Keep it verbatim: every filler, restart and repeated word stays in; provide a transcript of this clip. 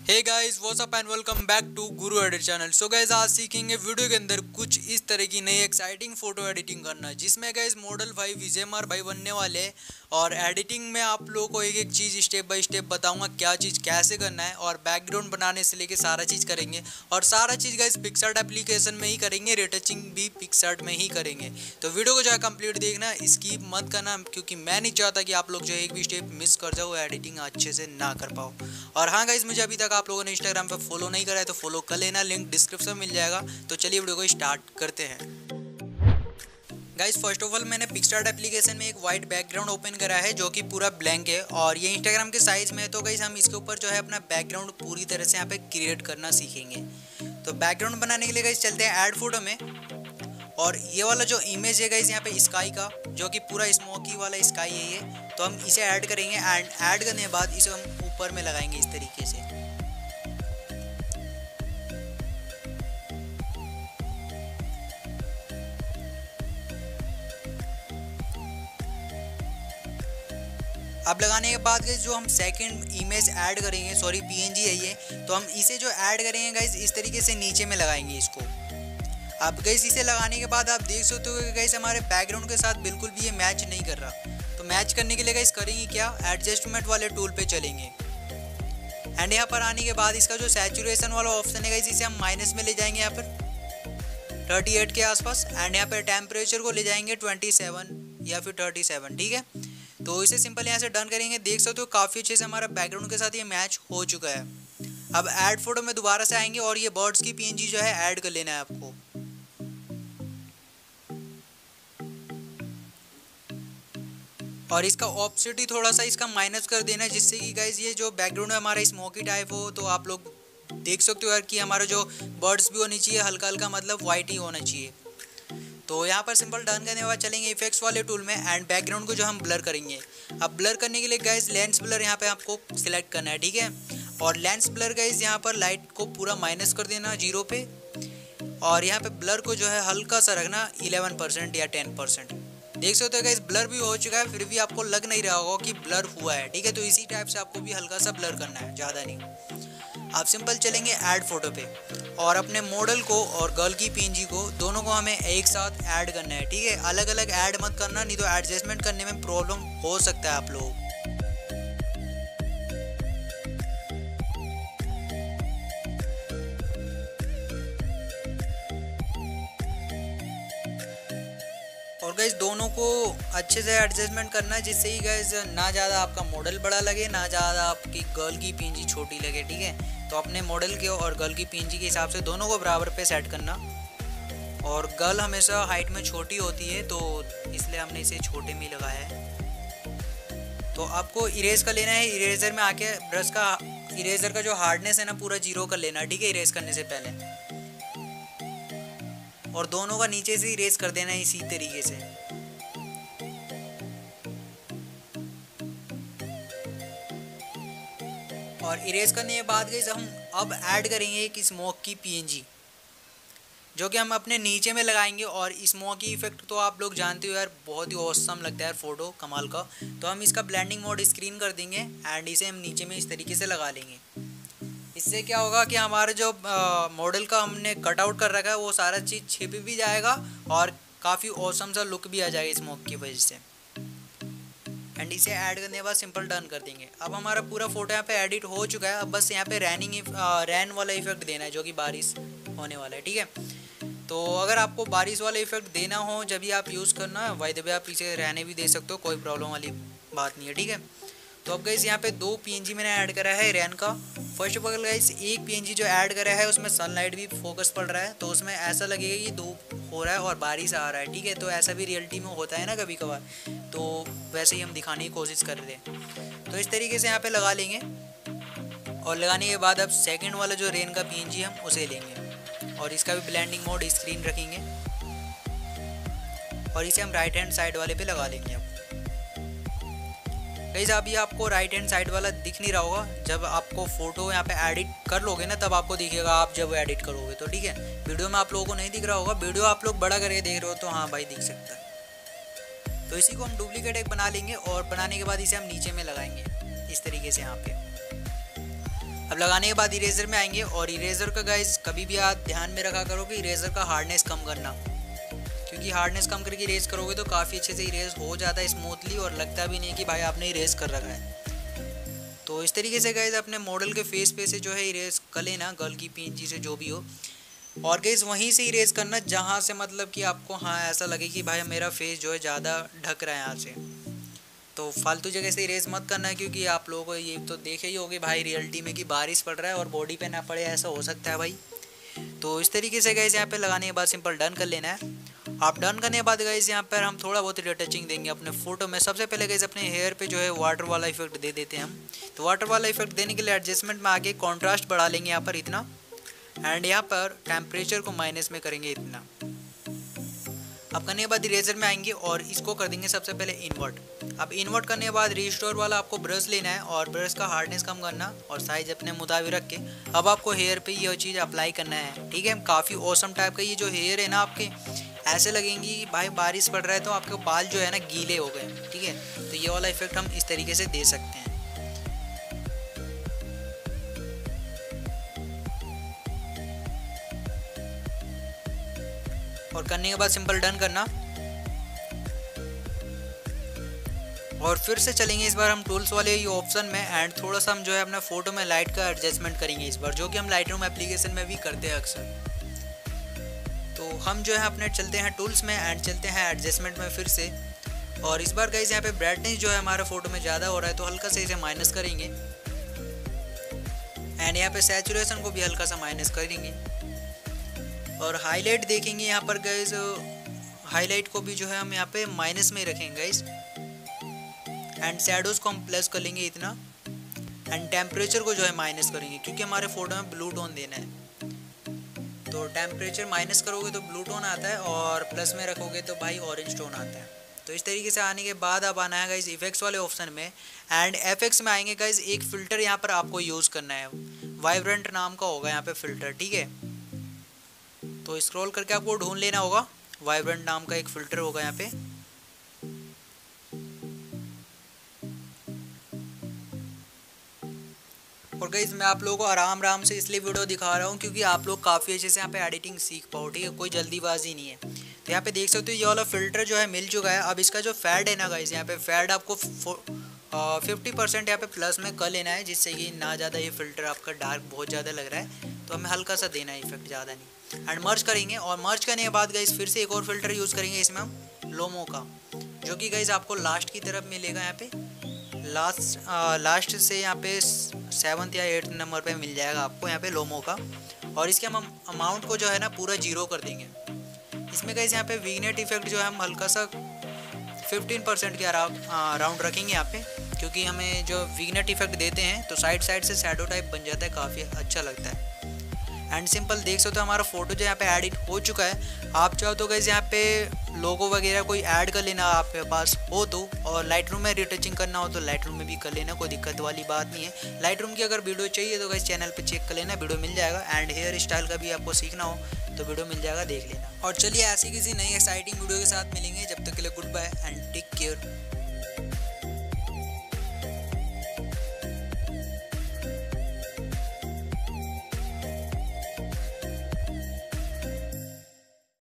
Hey guys what's up and welcome back to Guru edit channel. So guys आज सीखेंगे video के अंदर कुछ इस तरह की नई एक्साइटिंग फोटो एडिटिंग करना, जिसमें गाइस मॉडल भाई विजय मार भाई बनने वाले हैं। और एडिटिंग में आप लोगों को एक एक चीज़ स्टेप बाय स्टेप बताऊंगा, क्या चीज़ कैसे करना है, और बैकग्राउंड बनाने से लेके सारा चीज़ करेंगे। और सारा चीज़ गाइस पिक्सआर्ट एप्लीकेशन में ही करेंगे, रिटचिंग भी पिक्सआर्ट में ही करेंगे। तो वीडियो को जो है कंप्लीट देखना, स्किप मत करना, क्योंकि मैं नहीं चाहता कि आप लोग जो एक भी स्टेप मिस कर जाओ, एडिटिंग अच्छे से ना कर पाओ। और हाँ गाइस, मुझे अभी तक आप लोगों ने इंस्टाग्राम पे फॉलो नहीं करा है तो फॉलो कर लेना, लिंक डिस्क्रिप्शन में मिल जाएगा। तो चलिए वीडियो को स्टार्ट करते हैं। गाइस फर्स्ट ऑफ ऑल मैंने पिक्सआर्ट एप्लीकेशन में एक वाइट बैकग्राउंड ओपन करा है जो कि पूरा ब्लैंक है, और ये इंस्टाग्राम के साइज में है। तो गाइस हम इसके ऊपर जो है अपना बैकग्राउंड पूरी तरह से यहाँ पे क्रिएट करना सीखेंगे। तो बैकग्राउंड बनाने के लिए गाइस चलते हैं ऐड फोटो में। और ये वाला जो इमेज है गाइस यहाँ पे स्काई का, जो कि पूरा स्मोकी वाला स्काई है ये, तो हम इसे ऐड करेंगे। एंड ऐड करने के बाद इसे हम ऊपर में लगाएंगे इस तरीके से। अब लगाने के बाद गाइस जो हम सेकंड इमेज ऐड करेंगे, सॉरी पीएनजी है ये, तो हम इसे जो ऐड करेंगे गाइस इस तरीके से नीचे में लगाएंगे इसको। अब गाइस इसे लगाने के बाद आप देख सकते हो कि गाइस हमारे बैकग्राउंड के साथ बिल्कुल भी ये मैच नहीं कर रहा। तो मैच करने के लिए गाइस करेंगे क्या, एडजस्टमेंट वाले टूल पे चलेंगे। एंड यहाँ पर आने के बाद इसका जो सैचुरेशन वाला ऑप्शन है गाइस, इसे हम माइनस में ले जाएंगे यहाँ पर अड़तीस के आसपास। एंड यहाँ पर टेम्परेचर को ले जाएंगे सत्ताईस या फिर सैंतीस, ठीक है। तो इसे सिंपल यहाँ से डन करेंगे। देख सकते हो काफ़ी अच्छे से हमारा बैकग्राउंड के साथ ये मैच हो चुका है। अब ऐड फोटो में दोबारा से आएंगे और ये बर्ड्स की पीएनजी जो है ऐड कर लेना है आपको। और इसका ऑप्सिटी थोड़ा सा इसका माइनस कर देना है, जिससे कि गाइस ये जो बैकग्राउंड है हमारा स्मोकी टाइप हो। तो आप लोग देख सकते हो यार कि हमारा जो बर्ड्स भी होनी चाहिए हल्का हल्का, मतलब वाइट ही होना चाहिए। तो यहाँ पर सिंपल डन करने के बाद चलेंगे इफेक्ट्स वाले टूल में एंड बैकग्राउंड को जो हम ब्लर करेंगे। अब ब्लर करने के लिए गाइस लेंस ब्लर यहाँ पे आपको सिलेक्ट करना है, ठीक है। और लेंस ब्लर गाइस यहाँ पर लाइट को पूरा माइनस कर देना जीरो पे, और यहाँ पे ब्लर को जो है हल्का सा रखना इलेवन परसेंट या टेन परसेंट। देख सकते हो गाइस ब्लर भी हो चुका है, फिर भी आपको लग नहीं रहा होगा कि ब्लर हुआ है, ठीक है। तो इसी टाइप से आपको भी हल्का सा ब्लर करना है, ज़्यादा नहीं। आप सिंपल चलेंगे ऐड फोटो पे, और अपने मॉडल को और गर्ल की पीएनजी को दोनों को हमें एक साथ ऐड करना है, ठीक है। अलग अलग ऐड मत करना, नहीं तो एडजस्टमेंट करने में प्रॉब्लम हो सकता है आप लोगों को। और गाइस दोनों को अच्छे से एडजस्टमेंट करना, जिससे ही गाइस ना ज़्यादा आपका मॉडल बड़ा लगे, ना ज़्यादा आपकी गर्ल की पीएनजी छोटी लगे, ठीक है। तो अपने मॉडल के और गर्ल की पीएनजी के हिसाब से दोनों को बराबर पे सेट करना। और गर्ल हमेशा हाइट में छोटी होती है, तो इसलिए हमने इसे छोटे में लगाया है। तो आपको इरेज कर लेना है। इरेजर में आके ब्रश का इरेजर का जो हार्डनेस है ना पूरा जीरो कर लेना, ठीक है, इरेज करने से पहले। और दोनों का नीचे से इरेज कर देना है इसी तरीके से। और इरेज करने के बाद गाइस हम अब ऐड करेंगे एक स्मोक की पीएनजी, जो कि हम अपने नीचे में लगाएंगे। और स्मोकी इफेक्ट तो आप लोग जानते हो यार, बहुत ही ऑसम लगता है यार, फोटो कमाल का। तो हम इसका ब्लेंडिंग मोड स्क्रीन कर देंगे एंड इसे हम नीचे में इस तरीके से लगा लेंगे। इससे क्या होगा कि हमारा जो मॉडल का हमने कट आउट कर रखा है वो सारा चीज़ छिप भी जाएगा, और काफ़ी ऑसम सा लुक भी आ जाएगा स्मोक की वजह से। एंड इसे ऐड करने के बाद सिंपल डन कर देंगे। अब हमारा पूरा फोटो यहाँ पे एडिट हो चुका है। अब बस यहाँ पे रैनिंग रैन वाला इफेक्ट देना है, जो कि बारिश होने वाला है, ठीक है। तो अगर आपको बारिश वाला इफेक्ट देना हो जब भी आप यूज़ करना, बाय द वे आप इसे रहने भी दे सकते हो, कोई प्रॉब्लम वाली बात नहीं है, ठीक है। तो अब गाइस यहाँ पे दो पीएनजी मैंने ऐड करा है रैन का। फर्स्ट ऑफ ऑल गाइस एक पीएनजी जो ऐड करा है उसमें सनलाइट भी फोकस पड़ रहा है, तो उसमें ऐसा लगेगा कि धूप हो रहा है और बारिश आ रहा है, ठीक है। तो ऐसा भी रियलिटी में होता है ना कभी कभार, तो वैसे ही हम दिखाने की कोशिश कर रहे हैं। तो इस तरीके से यहाँ पे लगा लेंगे। और लगाने के बाद अब सेकेंड वाला जो रेन का पीएनजी हम उसे लेंगे, और इसका भी ब्लेंडिंग मोड स्क्रीन रखेंगे, और इसे हम राइट हैंड साइड वाले पे लगा लेंगे। अब गाइस अभी आपको राइट हैंड साइड वाला दिख नहीं रहा होगा, जब आपको फोटो यहाँ पे एडिट कर लोगे ना तब आपको दिखेगा, आप जब एडिट करोगे तो, ठीक है। वीडियो में आप लोगों को नहीं दिख रहा होगा, वीडियो आप लोग बड़ा करके देख रहे हो तो हाँ भाई दिख सकता है। तो इसी को हम डुप्लीकेट एक बना लेंगे, और बनाने के बाद इसे हम नीचे में लगाएंगे इस तरीके से यहाँ पे। अब लगाने के बाद इरेजर में आएंगे और इरेजर का गाइस कभी भी आप ध्यान में रखा करो कि इरेजर का हार्डनेस कम करना, क्योंकि हार्डनेस कम करके इरेज करोगे तो काफ़ी अच्छे से इरेज हो जाता है स्मूथली और लगता भी नहीं कि भाई आपने इरेज कर रखा है। तो इस तरीके से गाइस अपने मॉडल के फेस पे से जो है इरेज कर लेना, गर्ल की पीएनजी से जो भी हो, और गाइस वहीं से इरेज करना जहाँ से मतलब कि आपको हाँ ऐसा लगे कि भाई मेरा फेस जो है ज़्यादा ढक रहा है यहाँ से। तो फालतू जगह से इरेज मत करना, क्योंकि आप लोगों को ये तो देखे ही होगे भाई रियलिटी में कि बारिश पड़ रहा है और बॉडी पे ना पड़े, ऐसा हो सकता है भाई। तो इस तरीके से गाइस यहाँ पे लगाने के बाद सिंपल डन कर लेना है। आप डन करने के बाद गाइस यहाँ पर हम थोड़ा बहुत रिटचिंग देंगे अपने फोटो में। सबसे पहले गाइस अपने हेयर पे जो है वाटर वाला इफेक्ट दे देते हैं हम। तो वाटर वाला इफेक्ट देने के लिए एडजस्टमेंट में आके कॉन्ट्रास्ट बढ़ा लेंगे यहाँ पर इतना, एंड यहाँ पर टेम्परेचर को माइनस में करेंगे इतना। अब करने के बाद इरेजर में आएंगे और इसको कर देंगे सबसे पहले इन्वर्ट। अब इन्वर्ट करने के बाद रिस्टोर वाला आपको ब्रश लेना है और ब्रश का हार्डनेस कम करना और साइज अपने मुताबिक रख के अब आपको हेयर पे ये चीज़ अप्लाई करना है, ठीक है। काफ़ी औसम टाइप का ये जो हेयर है ना आपके ऐसे लगेंगी कि भाई बारिश पड़ रहा है तो आपके बाल जो है ना गीले हो गए, ठीक है। तो ये वाला इफेक्ट हम इस तरीके से दे सकते हैं। और करने के बाद सिंपल डन करना और फिर से चलेंगे इस बार हम टूल्स वाले ये ऑप्शन में, एंड थोड़ा सा हम जो है अपना फोटो में लाइट का एडजस्टमेंट करेंगे इस बार, जो कि हम लाइट रूम एप्लीकेशन में भी करते हैं अक्सर। तो हम जो है अपने चलते हैं टूल्स में एंड चलते हैं एडजस्टमेंट में फिर से, और इस बार गाइस यहाँ पे ब्राइटनेस जो है हमारे फोटो में ज़्यादा हो रहा है तो हल्का से इसे माइनस करेंगे, एंड यहाँ पे सैचुरेशन को भी हल्का सा माइनस करेंगे। और हाईलाइट देखेंगे यहाँ पर गाइस, हाईलाइट को भी जो है हम यहाँ पे माइनस में ही रखेंगे गाइस, एंड शैडोज को हम प्लस कर लेंगे इतना, एंड टेम्परेचर को जो है माइनस करेंगे क्योंकि हमारे फोटो में ब्लू टोन देना है। तो टेम्परेचर माइनस करोगे तो ब्लू टोन आता है और प्लस में रखोगे तो भाई ऑरेंज टोन आता है। तो इस तरीके से आने के बाद अब आना है गाइस इफेक्ट्स वाले ऑप्शन में, एंड एफएक्स में आएंगे गाइस। एक फ़िल्टर यहाँ पर आपको यूज़ करना है, वाइब्रेंट नाम का होगा यहाँ पे फ़िल्टर, ठीक है। तो स्क्रॉल करके आपको ढूंढ लेना होगा, वाइब्रेंट नाम का एक फ़िल्टर होगा यहाँ पे। और गाइस मैं आप लोगों को आराम आराम से इसलिए वीडियो दिखा रहा हूँ क्योंकि आप लोग काफ़ी अच्छे से यहाँ पे एडिटिंग सीख पाओ, ठीक है। कोई जल्दीबाजी नहीं है। तो यहाँ पे देख सकते हो ये वाला फ़िल्टर जो है मिल चुका है। अब इसका जो फैड है ना गाइस, यहाँ पे फैड आपको फिफ्टी परसेंट यहाँ पे प्लस में कर लेना है, जिससे कि ना ज़्यादा ये फ़िल्टर आपका डार्क बहुत ज़्यादा लग रहा है तो हमें हल्का सा देना है इफेक्ट, ज़्यादा नहीं। एंड मर्ज करेंगे और मर्ज करने के बाद गाइस फिर से एक और फ़िल्टर यूज़ करेंगे इसमें हम लोमो का, जो कि गाइस आपको लास्ट की तरफ मिलेगा यहाँ पे, लास्ट लास्ट से यहाँ पे सेवन्थ या एट्थ नंबर पे मिल जाएगा आपको यहाँ पे लोमो का। और इसके हम अमाउंट को जो है ना पूरा जीरो कर देंगे। इसमें गाइस यहाँ पे विग्नेट इफेक्ट जो है हम हल्का सा फिफ्टीन परसेंट के अराउंड रखेंगे यहाँ पे, क्योंकि हमें जो विग्नेट इफेक्ट देते हैं तो साइड साइड से शैडो टाइप बन जाता है, काफ़ी अच्छा लगता है। एंड सिंपल देख सकते हो हमारा फोटो जो यहाँ पे एडिट हो चुका है। आप चाहो तो गाइस यहाँ पे लोगो वगैरह कोई ऐड कर लेना आपके पास हो तो, और लाइट रूम में रिटचिंग करना हो तो लाइट रूम में भी कर लेना, कोई दिक्कत वाली बात नहीं है। लाइट रूम की अगर वीडियो चाहिए तो गाइस चैनल पे चेक कर लेना, वीडियो मिल जाएगा। एंड हेयर स्टाइल का भी आपको सीखना हो तो वीडियो मिल जाएगा, देख लेना। और चलिए ऐसी किसी नई एक्साइटिंग वीडियो के साथ मिलेंगे, जब तक के लिए goodbye and take care.